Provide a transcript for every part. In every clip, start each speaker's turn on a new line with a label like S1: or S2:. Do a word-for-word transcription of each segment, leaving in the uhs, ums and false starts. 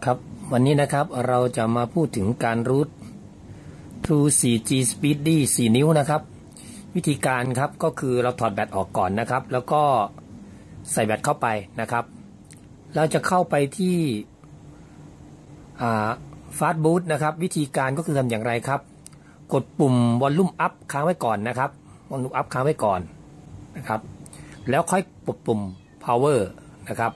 S1: ครับวันนี้นะครับเราจะมาพูดถึงการรูท True โฟร์ จี Speedy สี่นิ้วนะครับวิธีการครับก็คือเราถอดแบตออกก่อนนะครับแล้วก็ใส่แบตเข้าไปนะครับเราจะเข้าไปที่ฟาสต์บูทนะครับวิธีการก็คือทำอย่างไรครับกดปุ่ม Volume Up ค้างไว้ก่อนนะครับ Volume Up ค้างไว้ก่อนนะครับแล้วค่อยกดปุ่ม Power นะครับ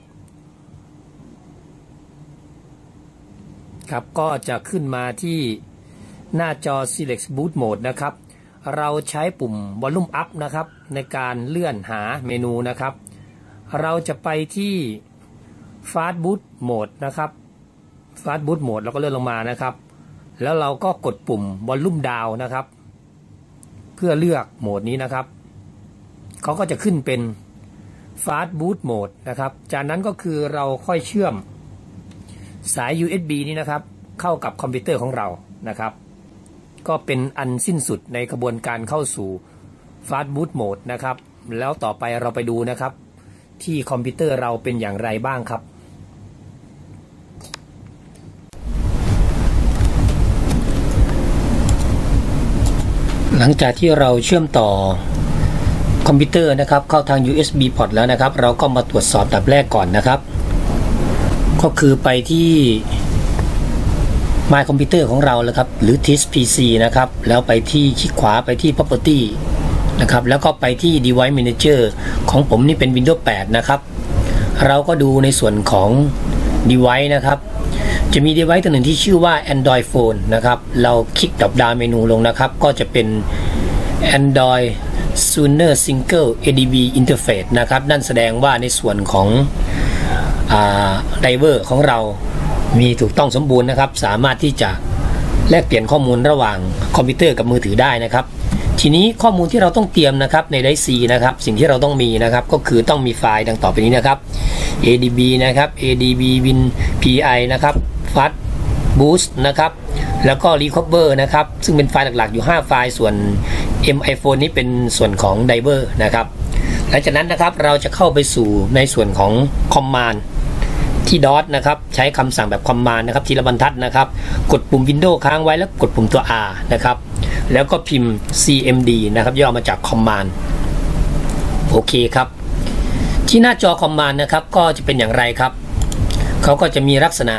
S1: ครับก็จะขึ้นมาที่หน้าจอ Select Boot Mode นะครับเราใช้ปุ่ม Volume Up นะครับในการเลื่อนหาเมนูนะครับเราจะไปที่ Fast Boot Mode นะครับ Fast Boot Mode เราก็เลื่อนลงมานะครับแล้วเราก็กดปุ่ม Volume Down นะครับเพื่อเลือกโหมดนี้นะครับเขาก็จะขึ้นเป็น Fast Boot Mode นะครับจากนั้นก็คือเราค่อยเชื่อมสาย ยู เอส บี นี้นะครับเข้ากับคอมพิวเตอร์ของเรานะครับก็เป็นอันสิ้นสุดในกระบวนการเข้าสู่ Fast Boot Mode นะครับแล้วต่อไปเราไปดูนะครับที่คอมพิวเตอร์เราเป็นอย่างไรบ้างครับหลังจากที่เราเชื่อมต่อคอมพิวเตอร์นะครับเข้าทาง ยู เอส บี port แล้วนะครับเราก็มาตรวจสอบดับแรกก่อนนะครับก็คือไปที่ My Computer ของเราแล้วครับหรือ ที ไอ เอส พี ซี นะครับแล้วไปที่คลิกขวาไปที่ Property นะครับแล้วก็ไปที่ Device Manager ของผมนี่เป็น Windows แปดนะครับเราก็ดูในส่วนของ Device นะครับจะมี Device ตัวหนึ่งที่ชื่อว่า Android Phone นะครับเราคลิกดับดาวเมนูลงนะครับก็จะเป็น Android Sooner Single เอ ดี บี Interface นะครับนั่นแสดงว่าในส่วนของไดเวอร์ของเรามีถูกต้องสมบูรณ์นะครับสามารถที่จะแลกเปลี่ยนข้อมูลระหว่างคอมพิวเตอร์กับมือถือได้นะครับทีนี้ข้อมูลที่เราต้องเตรียมนะครับในไดร์ C นะครับสิ่งที่เราต้องมีนะครับก็คือต้องมีไฟล์ดังต่อไปนี้นะครับ เอ ดี บี นะครับ เอ ดี บี Win พี ไอ นะครับ Fast Boost นะครับแล้วก็ Recover นะครับซึ่งเป็นไฟล์หลักๆอยู่ห้าไฟล์ส่วน M iPhone นี้เป็นส่วนของ Driver นะครับหลังจากนั้นนะครับเราจะเข้าไปสู่ในส่วนของ Commandที่ ดอท นะครับใช้คำสั่งแบบ Command นะครับทีละบรรทัดนะครับกดปุ่ม Windows ค้างไว้แล้วกดปุ่มตัว R นะครับแล้วก็พิมพ์ ซี เอ็ม ดี นะครับย่อมาจาก Command โอเคครับที่หน้าจอ Command นะครับก็จะเป็นอย่างไรครับเขาก็จะมีลักษณะ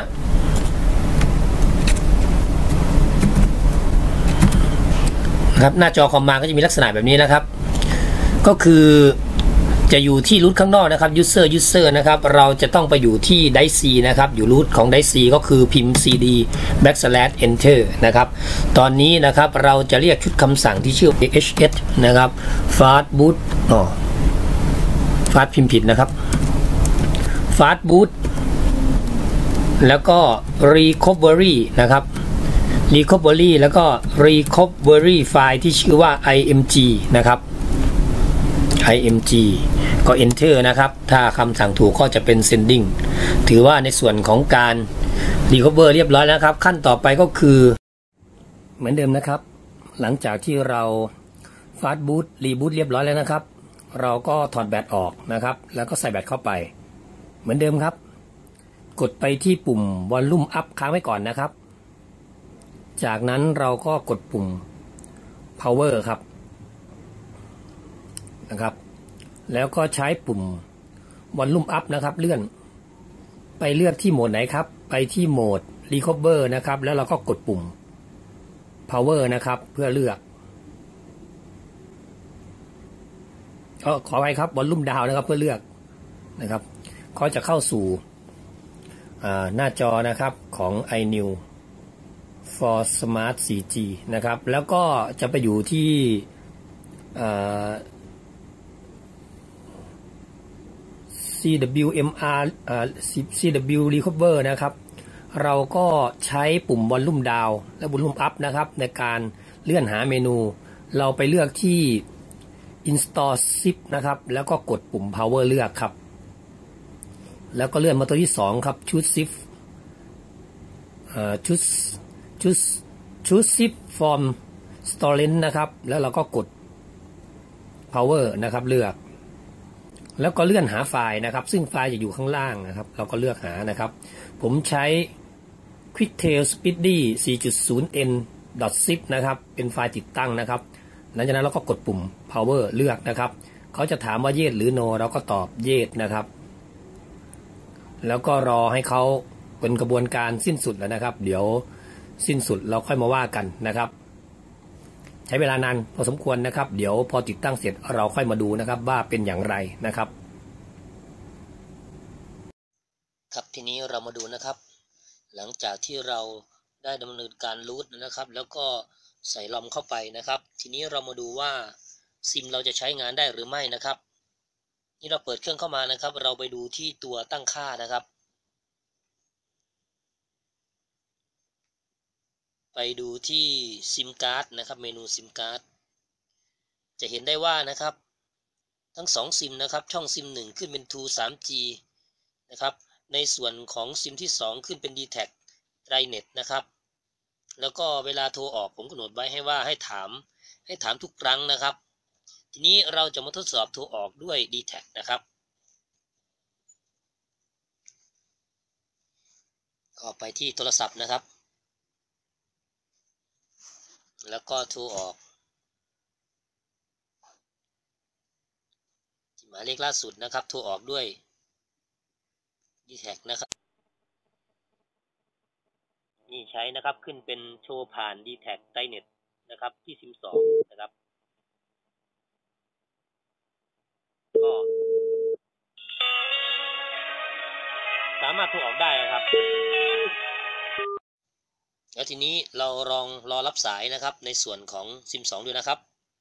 S1: ครับหน้าจอ Command ก็จะมีลักษณะแบบนี้นะครับก็คือจะอยู่ที่รูทข้างนอกนะครับ user user นะครับเราจะต้องไปอยู่ที่ ไดร์ C นะครับอยู่รูทของ ไดร์ C ก็คือพิมพ์ cd backslash enter นะครับตอนนี้นะครับเราจะเรียกชุดคำสั่งที่ชื่อ เอช เอส นะครับ fast boot อ๋อ fast พิมพ์ผิดนะครับ fast boot แล้วก็ recovery นะครับ recovery แล้วก็ recovery ไฟล์ที่ชื่อว่า img นะครับ img ก็ enter นะครับถ้าคำสั่งถูกก็จะเป็น sending ถือว่าในส่วนของการ recover เรียบร้อยแล้วครับขั้นต่อไปก็คือเหมือนเดิมนะครับหลังจากที่เรา fast boot reboot เรียบร้อยแล้วนะครับเราก็ถอดแบตออกนะครับแล้วก็ใส่แบตเข้าไปเหมือนเดิมครับกดไปที่ปุ่ม volume up ค้างไว้ก่อนนะครับจากนั้นเราก็กดปุ่ม power ครับนะครับแล้วก็ใช้ปุ่ม Volume Up นะครับเลื่อนไปเลือกที่โหมดไหนครับไปที่โหมด Recover นะครับแล้วเราก็กดปุ่ม Power นะครับเพื่อเลือกเออขอไปครับ Volume Down นะครับเพื่อเลือกนะครับเขาจะเข้าสู่หน้าจอนะครับของ iNew for Smart โฟร์ จี นะครับแล้วก็จะไปอยู่ที่ซี ดับเบิลยู เอ็ม อาร์ เอ่อ ซี ดับเบิลยู Recover นะครับเราก็ใช้ปุ่ม Volume Down และ Volume Up นะครับในการเลื่อนหาเมนูเราไปเลือกที่ Install Zip นะครับแล้วก็กดปุ่ม Power เลือกครับแล้วก็เลื่อนมาตัวที่สองครับชุด Zip เอ่อชุดชุดชุด Zip from Storage นะครับแล้วเราก็กด Power นะครับเลือกแล้วก็เลื่อนหาไฟล์นะครับซึ่งไฟล์จะอยู่ข้างล่างนะครับเราก็เลือกหานะครับผมใช้ Quicktale Speedy โฟร์ จุด ศูนย์ เอ็น .zip นะครับเป็นไฟล์ติดตั้งนะครับหลังจากนั้นเราก็กดปุ่ม power เลือกนะครับเขาจะถามว่า yes หรือ no เราก็ตอบ yes นะครับแล้วก็รอให้เขาเป็นกระบวนการสิ้นสุดแล้วนะครับเดี๋ยวสิ้นสุดเราค่อยมาว่ากันนะครับใช้เวลานานพอสมควรนะครับเดี๋ยวพอติดตั้งเสร็จเราค่อยมาดูนะครับว่าเป็นอย่างไรนะครับครับทีนี้เรามาดูนะครับหลังจากที่เราได้ดำเนินการรูทนะครับแล้วก็ใส่ลอมเข้าไปนะครับทีนี้เรามาดูว่าซิมเราจะใช้งานได้หรือไม่นะครับนี่เราเปิดเครื่องเข้ามานะครับเราไปดูที่ตัวตั้งค่านะครับไปดูที่ซิมการ์ดนะครับเมนูซิมการ์ดจะเห็นได้ว่านะครับทั้งสองซิมนะครับช่องซิมหนึ่งขึ้นเป็น ทู ทรี จี นะครับในส่วนของซิมที่สองขึ้นเป็น ดี แท็ก TriNet นะครับแล้วก็เวลาโทรออกผมกำหนดไว้ให้ว่าให้ถามให้ถามทุกครั้งนะครับทีนี้เราจะมาทดสอบโทรออกด้วย ดี แท็ก นะครับก็ไปที่โทรศัพท์นะครับแล้วก็โทรออกที่หมายเลขล่าสุดนะครับโทรออกด้วย ดี แท็ก นะครับนี่ใช้นะครับขึ้นเป็นโชว์ผ่าน ดี แท็ก TriNet นะครับที่ซิมสองนะครับก็สามารถโทรออกได้นะครับแล้วทีนี้เราลองรอรับสายนะครับในส่วนของซิมสองดูนะครับ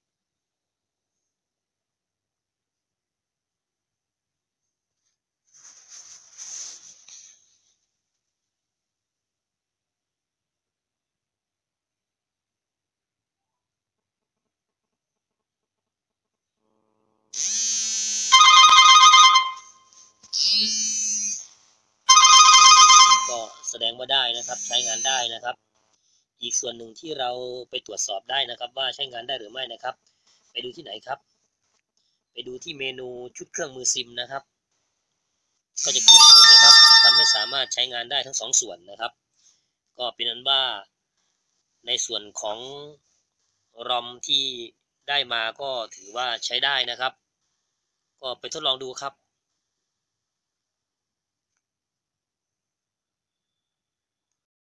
S1: ก็แสดงว่าได้นะครับใช้งานได้นะครับอีกส่วนหนึ่งที่เราไปตรวจสอบได้นะครับว่าใช้งานได้หรือไม่นะครับไปดูที่ไหนครับไปดูที่เมนูชุดเครื่องมือซิมนะครับก็จะขึ้นเห็นไหมครับทำให้สามารถใช้งานได้ทั้งสองส่วนนะครับก็เป็นนั้นว่าในส่วนของรอมที่ได้มาก็ถือว่าใช้ได้นะครับก็ไปทดลองดูครับ